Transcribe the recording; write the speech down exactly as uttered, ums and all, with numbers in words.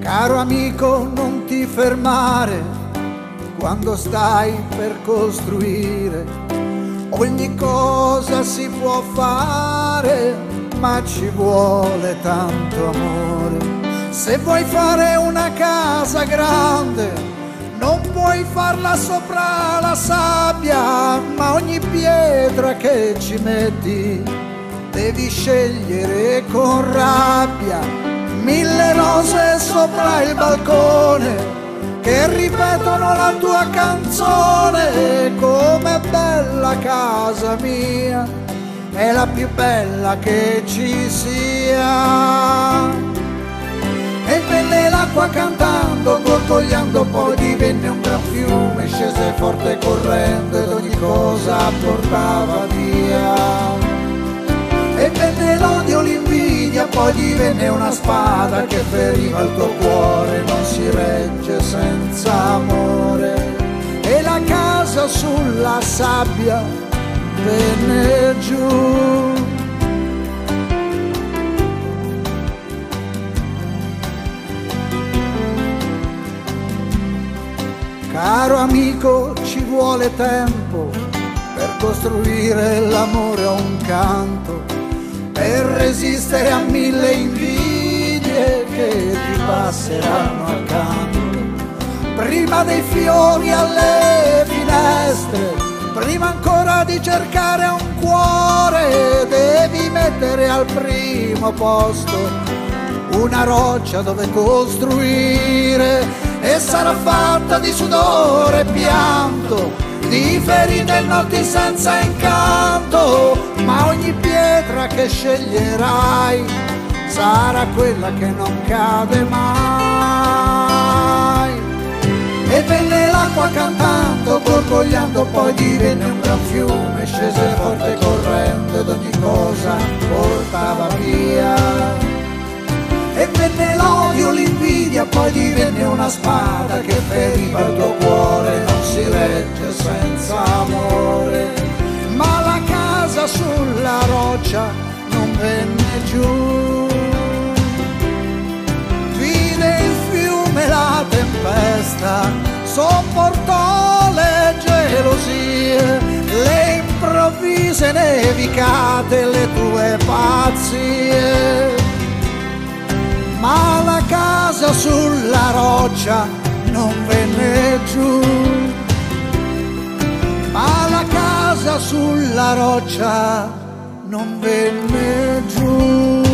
Caro amico, non ti fermare quando stai per costruire. Ogni cosa si può fare, ma ci vuole tanto amore. Se vuoi fare una casa grande, non puoi farla sopra la sabbia, ma ogni pietra che ci metti devi scegliere con rabbia. Mille rose sopra il balcone che ripetono la tua canzone. Com'è bella casa mia, è la più bella che ci sia. E venne l'acqua cantando, gorgogliando, poi divenne un gran fiume, scese forte correndo ed ogni cosa portava via. E venne l'odio, l'invidia, poi divenne una spada che feriva il tuo cuore, non si regge senza amore. E la casa sulla sabbia venne giù. Caro amico, ci vuole tempo per costruire l'amore a un canto, per resistere a mille invidie che ti passeranno accanto. Prima dei fiori alle finestre, prima ancora di cercare un cuore, devi mettere al primo posto una roccia dove costruire. E sarà fatta di sudore e pianto, di ferite e notti senza incanto, ma ogni pietra che sceglierai sarà quella che non cade mai. E venne l'acqua cantando, gorgogliando, poi divenne un gran fiume, scese forte correndo ed ogni cosa portava via. E venne l'odio, l'invidia, poi divenne una spada che feriva il tuo cuore, non si regge senza amore. Ma la casa sulla roccia non venne giù. Vide il fiume la tempesta, sopportò le gelosie, le improvvise nevicate, le tue pazzie. Ma la casa sulla roccia non venne giù. Ma la casa sulla roccia non venne giù.